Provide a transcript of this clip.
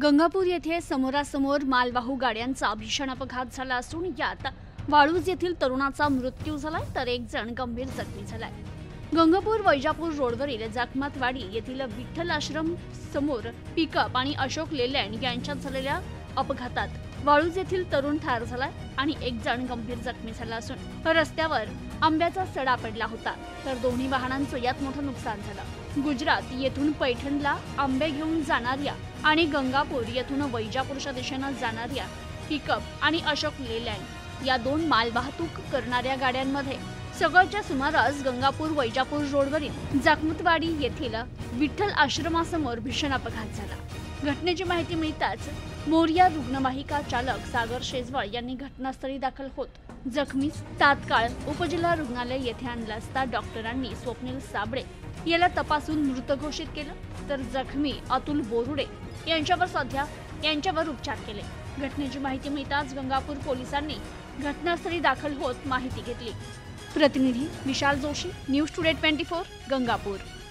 गंगापूर येथे समोरासमोर मालवाहू गाड्यांचा भीषण अपघात झाला असून यात वाळूज येथील तरुणाचा मृत्यू झालाय तर एक जण गंभीर जखमी झालाय। गंगापूर वैजापूर रोडवरील जखमातवाडी येथील विठ्ठल आश्रम समोर पिकअप आणि अशोक लेलँड यांच्यात झालेल्या अपघातात वाळूज येथील तरुण ठार झालाय आणि एक जण गंभीर जखमी झाला असून रस्त्यावर आंब्याचा सडा पडला होता तर दोन्ही वाहनांचं यात मोठं नुकसान झालं। गुजरात येथून पैठणला आंबे घेऊन जाणाऱ्या आणि गंगापूर येथून वैजापूरच्या दिशेने जाणाऱ्या पिकअप आणि अशोक लेलँड या दोन माल वाहतूक करणाऱ्या गाड्यांमध्ये सकाळच्या सुमारास गंगापूर वैजापूर रोडवरील जखमतवाडी येथील विठ्ठल आश्रमासमोर भीषण अपघात झाला। घटनेची माहिती मिळताच मोरिया रुग्णवाहिका चालक सागर शेजवळ यांनी घटनास्थळी दाखल होत जखमीस तात्काळ उपजिल्हा रुग्णालय येथे आणलं असता डॉक्टरांनी स्वप्नील साबळे याला तपासून मृत घोषित केलं तर जखमी अतुल बोरुडे यांच्यावर उपचार केले। घटनेची माहिती मिळताच गंगापूर पोलिसांनी घटनास्थळी दाखल होत माहिती घेतली। प्रतिनिधी विशाल जोशी, न्यूज टुडे 24, गंगापूर।